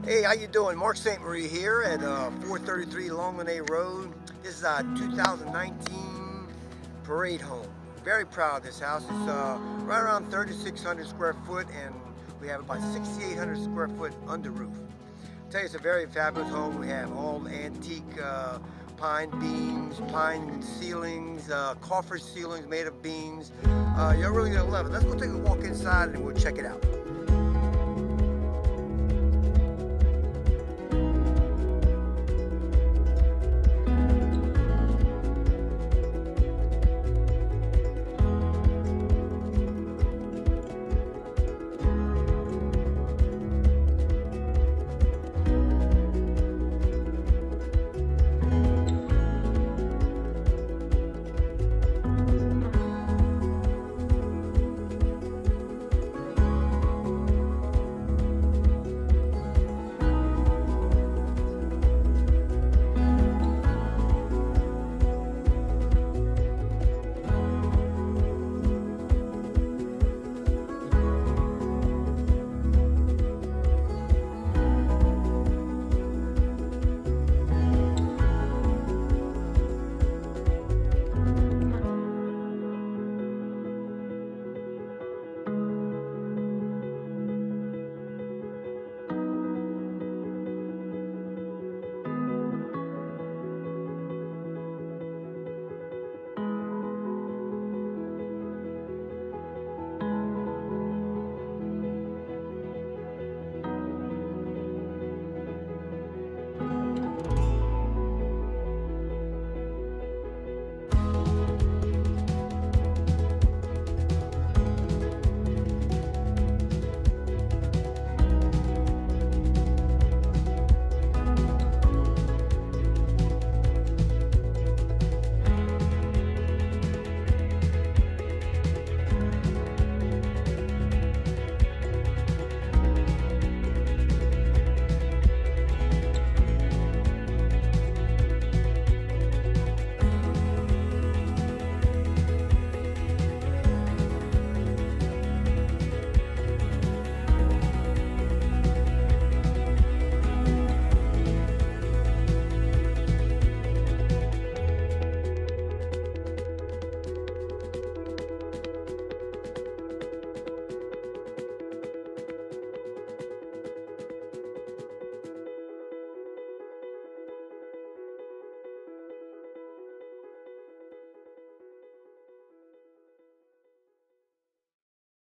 Hey, how you doing? Mark St. Marie here at 433 Langlinais Road. This is our 2019 parade home. Very proud of this house. It's right around 3,600 square foot, and we have about 6,800 square foot under roof. I'll tell you, it's a very fabulous home. We have all antique pine beams, pine ceilings, coffer ceilings made of beams. You're really gonna love it. Let's go take a walk inside and we'll check it out.